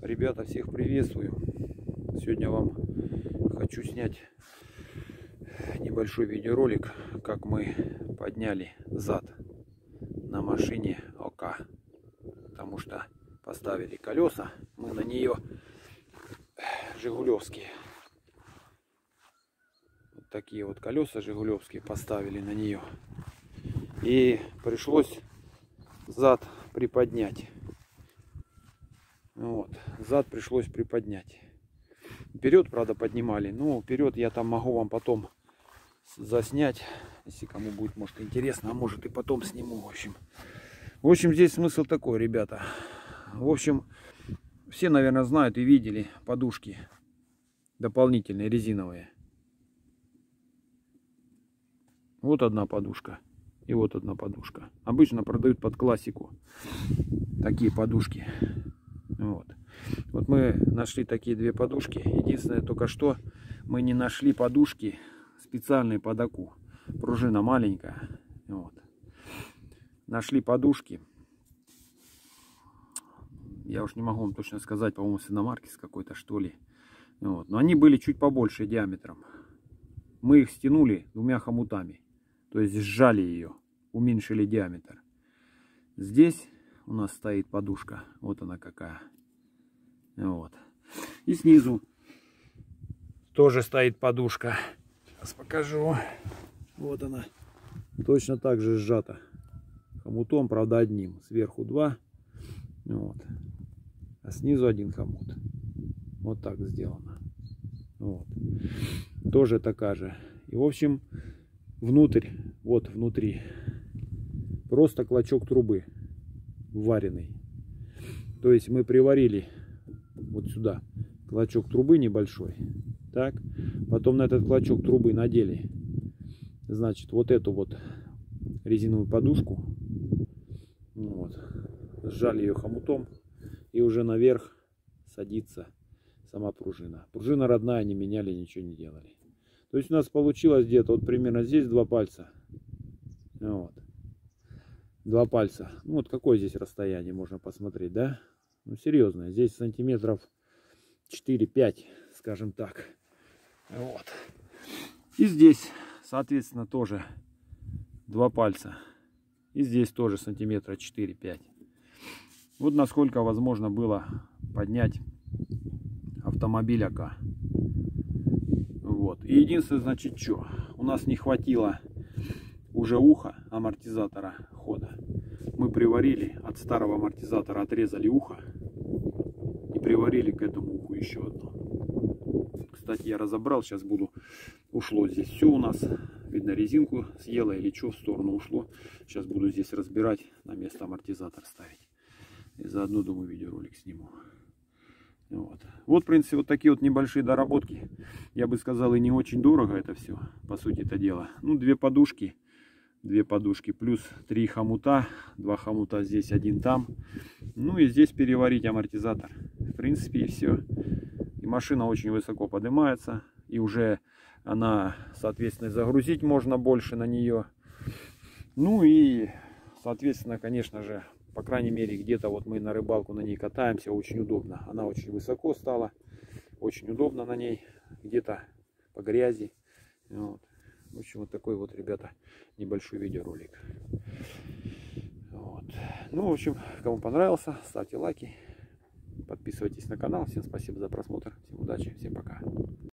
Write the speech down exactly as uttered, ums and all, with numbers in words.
Ребята, всех приветствую. Сегодня вам хочу снять небольшой видеоролик, как мы подняли зад на машине ОК. Потому что поставили колеса, мы на нее жигулевские. Вот такие вот колеса жигулевские поставили на нее. И пришлось зад приподнять. Вот, зад пришлось приподнять. Вперед, правда, поднимали. Но вперед я там могу вам потом заснять, если кому будет, может, интересно, а может и потом сниму. В общем, в общем, здесь смысл такой, ребята. В общем, все, наверное, знают и видели подушки дополнительные резиновые. Вот одна подушка и вот одна подушка. Обычно продают под классику такие подушки. Вот. Вот мы нашли такие две подушки. Единственное, только что мы не нашли подушки специальные под АКУ. Пружина маленькая. Вот. Нашли подушки. Я уж не могу вам точно сказать, по-моему, с иномарки с какой-то, что ли. Вот. Но они были чуть побольше диаметром. Мы их стянули двумя хомутами. То есть сжали ее, уменьшили диаметр. Здесь у нас стоит подушка. Вот она какая. Вот. И снизу тоже стоит подушка. Сейчас покажу. Вот она. Точно так же сжата. Хомутом, правда, одним. Сверху два. Вот. А снизу один хомут. Вот так сделано. Вот. Тоже такая же. И, в общем, внутрь, вот внутри, просто клочок трубы вареный. То есть мы приварили вот сюда клочок трубы небольшой. Так. Потом на этот клочок трубы надели, значит, вот эту вот резиновую подушку. Вот. Сжали ее хомутом. И уже наверх садится сама пружина. Пружина родная, не меняли, ничего не делали. То есть у нас получилось где-то вот примерно здесь два пальца. Вот. Два пальца. Ну вот какое здесь расстояние, можно посмотреть, да? Ну серьезно, здесь сантиметров четыре-пять, скажем так. Вот. И здесь, соответственно, тоже два пальца. И здесь тоже сантиметра четыре-пять. Вот насколько возможно было поднять автомобиль АК. Вот. И единственное, значит, что? У нас не хватило уже уха амортизатора хода. Мы приварили от старого амортизатора, отрезали ухо и приварили к этому уху еще одно. Кстати, я разобрал, сейчас буду. Ушло здесь все у нас. Видно, резинку съела или что, в сторону ушло. Сейчас буду здесь разбирать, на место амортизатор ставить. И заодно, думаю, видеоролик сниму. Вот. Вот, в принципе, вот такие вот небольшие доработки. Я бы сказал, и не очень дорого это все, по сути это дело. Ну, две подушки. Две подушки плюс три хомута. Два хомута здесь, один там. Ну и здесь переварить амортизатор. В принципе, и все. И машина очень высоко поднимается. И уже она, соответственно, загрузить можно больше на нее. Ну и, соответственно, конечно же, по крайней мере, где-то вот мы на рыбалку на ней катаемся, очень удобно. Она очень высоко стала, очень удобно на ней, где-то по грязи. Вот. В общем, вот такой вот, ребята, небольшой видеоролик. Вот. Ну, в общем, кому понравился, ставьте лайки, подписывайтесь на канал. Всем спасибо за просмотр, всем удачи, всем пока.